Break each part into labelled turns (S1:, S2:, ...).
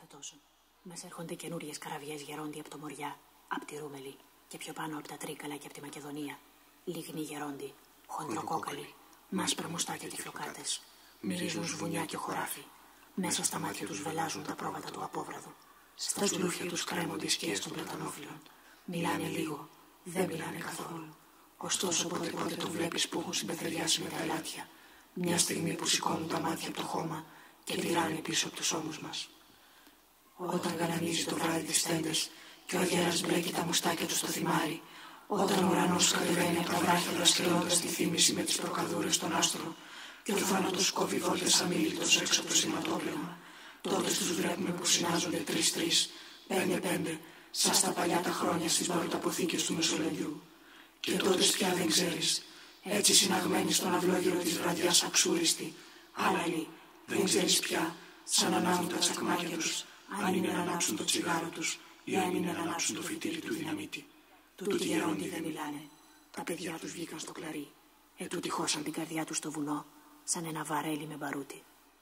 S1: κάθε τόσο. Μας έρχονται καινούριες καραβιές γερόντι από το Μοριά, από τη Ρούμελη και πιο πάνω από τα Τρίκαλα και από τη Μακεδονία. Λίγνοι γερόντι, χοντροκόκαλοι, μάσπρα μουστάκια και φλοκάτες. Μυρίζουν σβουνιά και χωράφι. Μέσα στα μάτια τους βελάζουν τα πρόβατα του απόβραδου. Στα σλούφια τους κρέμονται οι σκιές των πλατανόφυλλων. Μιλάνε λίγο, δεν μιλάνε καθόλου. Ωστόσο πότε το βλέπεις που έχουν συμπεθεριάσει με τα ελάτια. Μια στιγμή που σηκώνουν τα μάτια από το χώμα και πηράνε πίσω από τους ώμους μας. Όταν γαλανίζει το βράδυ τις τέντες και ο αγέρας μπλέκει τα μουστάκια του στο θυμάρι, όταν ο ουρανός κατεβαίνει από τα βράχια δρασκελώντας τη θύμηση με τις προκαδούρες των άστρων και ο θάνατος κόβει βόλτες αμήλικτος έξω από το σηματόπλευμα, τότε τους βλέπουμε που συνάζονται 3-3, 5-5, σαν στα παλιά τα χρόνια στις βαροταποθήκες του Μεσολογγιού. Και τότε πια δεν ξέρεις, έτσι συναγμένοι στον αυλόγυρο της βραδιάς αξούριστη, άλλαλοι, δεν ξέρεις πια, σαν ανάβουν τα τσακμάκια τους, αν είναι να ανάψουν το τσιγάρο τους ή αν είναι να ανάψουν το φυτίλι του δυναμίτη. Τούτοι γερόντοι δεν μιλάνε. Τα παιδιά τους βγήκαν στο κλαρί. Ετούτοι χώσαν την καρδιά τους στο βουνό, σαν ένα βαρέλι με μπαρούτι.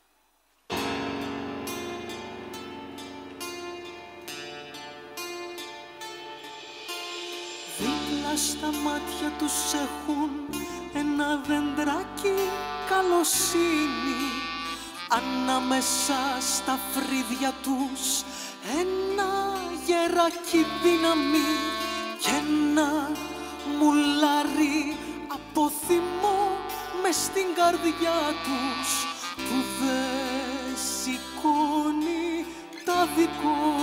S2: Δίπλα στα μάτια τους έχουν ένα δεντράκι καλοσύνη. Ανάμεσα στα φρύδια τους ένα γεράκι δύναμη και ένα μουλάρι από θυμό μες στην καρδιά τους που δεν σηκώνει τα δικό.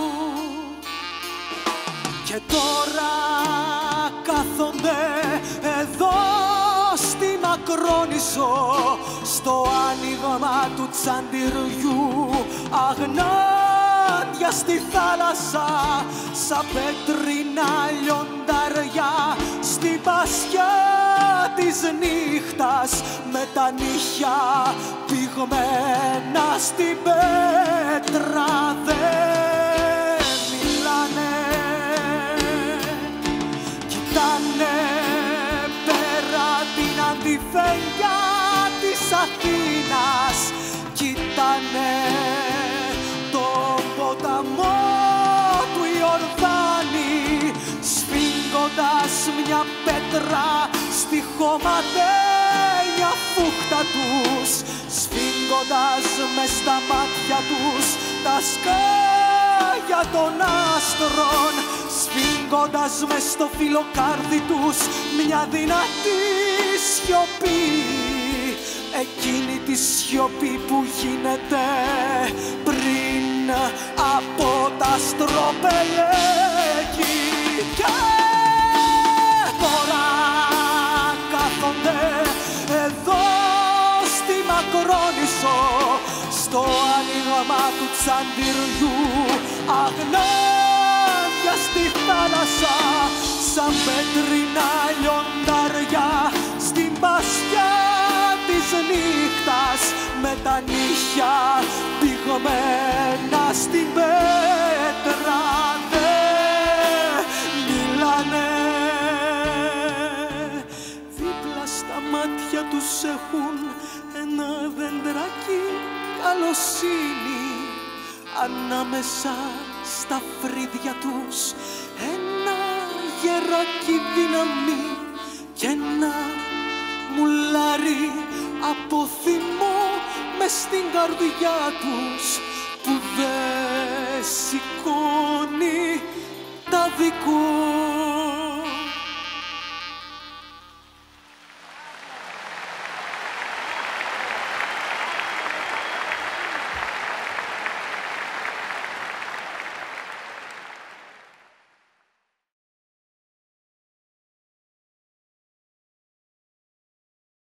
S2: Και τώρα κάθονται εδώ στη Μακρόνισσο, στο άνοιγμα του τσαντιριού, αγνάντια στη θάλασσα, σαν πέτρινα λιοντάρια στην πασιά της νύχτας, με τα νύχια πυγμένα στην πέτρα. Δεν μιλάνε, κοιτάνε πέρα την αντιφέγγια της Αθήνας, κοιτάνε τον ποταμό του Ιορδάνη, σφίγγοντας μια πέτρα στη χωματένια φούχτα τους, σφίγγοντας μες στα μάτια τους τα σκάγια των άστρων, σφίγγοντας μες στο φιλοκάρδι τους μια δυνατή σιωπή, εκείνη τη σιωπή που γίνεται πριν από τα στροπελέκη. Και τώρα κάθονται εδώ στη Μακρόνισσο, στο άνοιγμα του τσαντιριού, αγνάδια στη θάλασσα, σαν πέτρινα λιοντάρια στην πασιά της νύχτας, με τα νύχια πυγμένα στην πέτρα. Δεν μιλάνε, δίπλα στα μάτια τους έχουν ένα δεντράκι καλοσύνη, ανάμεσα στα φρύδια τους ένα γεράκι δύναμη και ένα μουλάρι από θυμό μες στην καρδιά τους που δεν σηκώνει τα δικό.